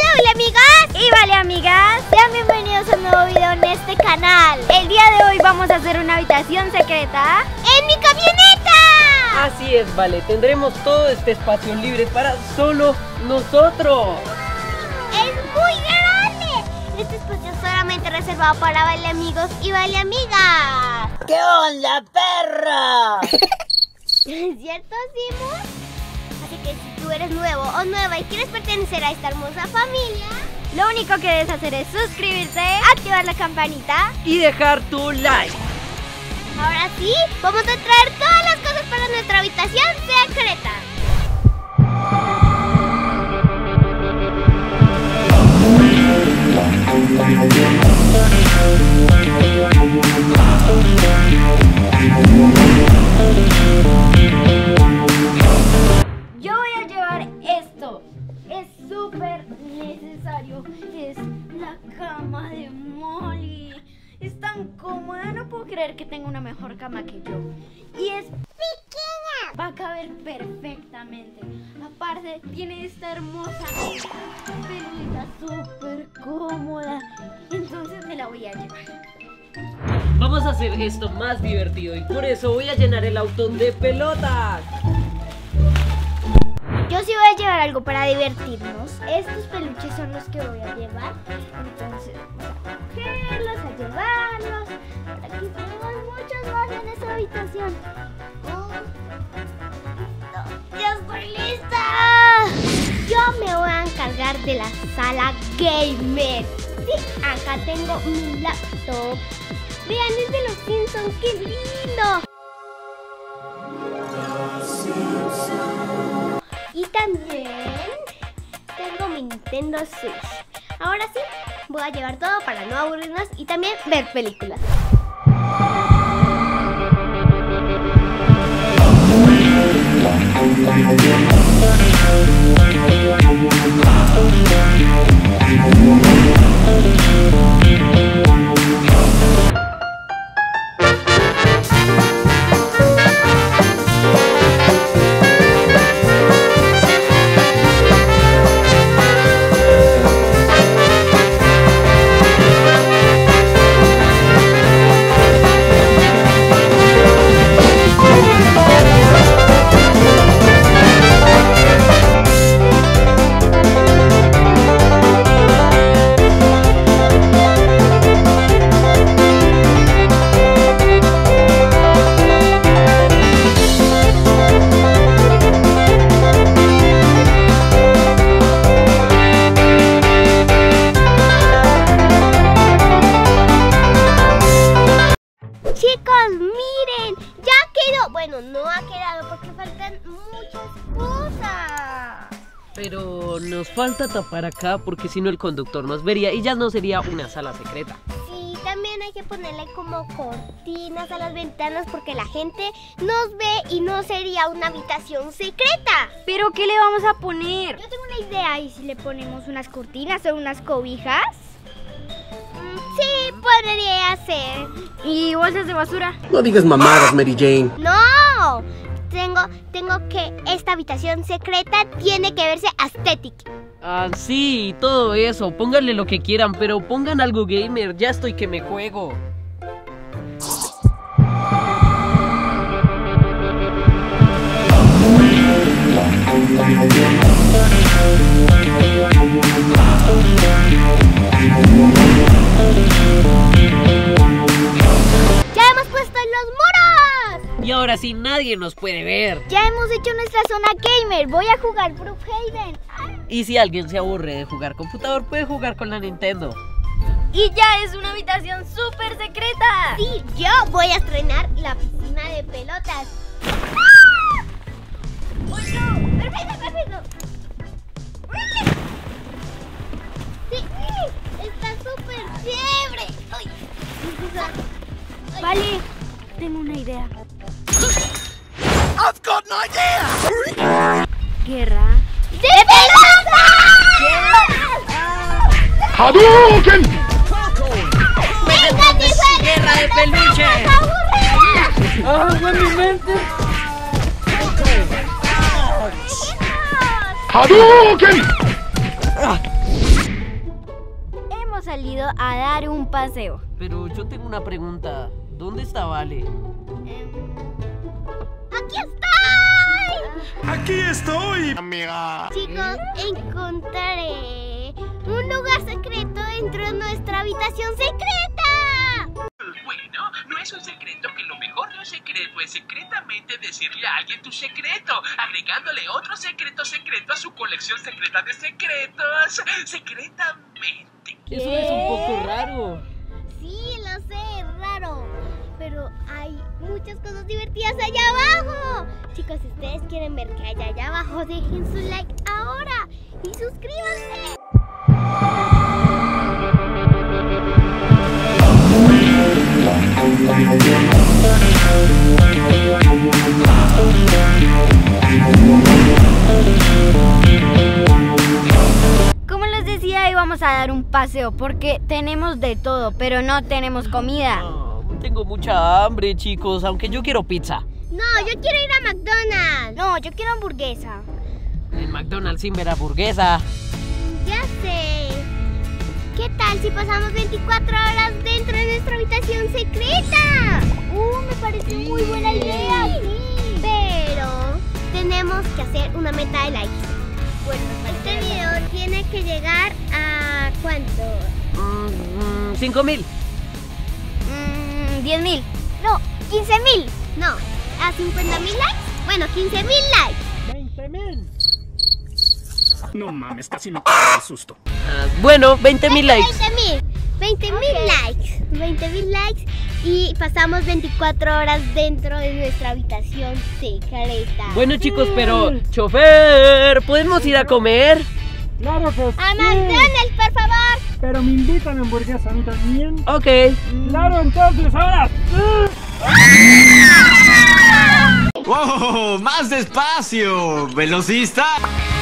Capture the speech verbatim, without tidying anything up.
Hola, hola amigas. Y vale amigas, sean bienvenidos a un nuevo video en este canal. El día de hoy vamos a hacer una habitación secreta ¡en mi camioneta! Así es, vale, tendremos todo este espacio libre para solo nosotros. ¡Es muy grande! Este espacio es solamente reservado para Vale amigos y Vale amigas. ¿Qué onda, perra? ¿Es cierto, Simón? Así que si tú eres nuevo o nueva y quieres pertenecer a esta hermosa familia, lo único que debes hacer es suscribirte, activar la campanita y dejar tu like. Ahora sí, vamos a traer todas las cosas para nuestra habitación secreta. Yo voy a llevar esto. Es súper necesario. Es la cama de Molly. Es tan cómoda, no puedo creer que tenga una mejor cama que yo. Y es pequeña. Va a caber perfectamente. Aparte, tiene esta hermosa pelita súper cómoda. Entonces me la voy a llevar. Vamos a hacer esto más divertido y por eso voy a llenar el auto de pelotas. Yo sí voy a llevar algo para divertirnos. Estos peluches son los que voy a llevar. Entonces voy a cogerlos, a llevarlos. Por aquí tenemos muchos más en esta habitación. Oh, listo. ¡Ya estoy lista! Yo me voy a encargar de la sala gamer. Sí, acá tengo mi laptop. Vean, es de los Simpsons, ¡qué lindo! Y también tengo mi Nintendo Switch. Ahora sí, voy a llevar todo para no aburrirnos y también ver películas. Chicos, miren, ya quedó. Bueno, no ha quedado porque faltan muchas cosas. Pero nos falta tapar acá porque si no el conductor nos vería y ya no sería una sala secreta. Sí, también hay que ponerle como cortinas a las ventanas porque la gente nos ve y no sería una habitación secreta. ¿Pero qué le vamos a poner? Yo tengo una idea. ¿Y si le ponemos unas cortinas o unas cobijas? Sí, podría ser. ¿Y bolsas de basura? No digas mamadas, Mary Jane. No, tengo, tengo que esta habitación secreta tiene que verse aesthetic. Ah, sí, todo eso, pónganle lo que quieran, pero pongan algo gamer, ya estoy que me juego. ¡Ya hemos puesto los muros! Y ahora sí nadie nos puede ver. Ya hemos hecho nuestra zona gamer. Voy a jugar Brookhaven. Y si alguien se aburre de jugar computador, puede jugar con la Nintendo. Y ya es una habitación súper secreta. Sí, yo voy a estrenar la piscina de pelotas. ¡Uy, no! ¡Perfecto, perfecto! Sí, está súper chévere. ¡Uy! Vale, tengo una idea. I've got an idea. Guerra ¡de pelotas! ¡Hadouken! ¡Venga, mi ¡Guerra de peluche! ¡Ah, fue mi mente! ¡Hadouken! salido a dar un paseo. Pero yo tengo una pregunta. ¿Dónde está Vale? ¡Aquí estoy! Aquí estoy, amiga. Chicos, encontraré un lugar secreto dentro de nuestra habitación secreta. Bueno, no es un secreto, que lo mejor de un secreto es secretamente decirle a alguien tu secreto, agregándole otro secreto secreto a su colección secreta de secretos, secretamente. Eso es un poco raro. Sí, lo sé, es raro. Pero hay muchas cosas divertidas allá abajo. Chicos, si ustedes quieren ver qué hay allá abajo, dejen su like ahora y suscríbanse. Como les decía, íbamos a dar un paseo porque tenemos de todo, pero no tenemos comida. No, tengo mucha hambre, chicos, aunque yo quiero pizza. No, yo quiero ir a McDonald's. No, yo quiero hamburguesa. En McDonald's sin ver hamburguesa. Ya sé. ¿Qué tal si pasamos veinticuatro horas dentro de nuestra habitación secreta? Uh, me parece muy buena idea. Sí. Pero tenemos que hacer una meta de likes. Bueno, este video tiene que llegar a ¿cuánto? Mm, cinco mil. Mm, diez mil. No, quince mil. No, a cincuenta mil likes. Bueno, quince mil likes. veinte mil. No mames, casi me cago de susto. Ah, bueno, veinte mil likes. veinte mil. veinte mil likes. veinte mil likes. Y pasamos veinticuatro horas dentro de nuestra habitación secreta. Bueno, chicos, pero chofer, ¿podemos ir a comer? Claro que sí. A McDonald's, por favor. Pero me invitan a hamburguesa a mí también. Ok. Claro, entonces ahora. ¡Wow! ¡Más despacio! ¡Velocista!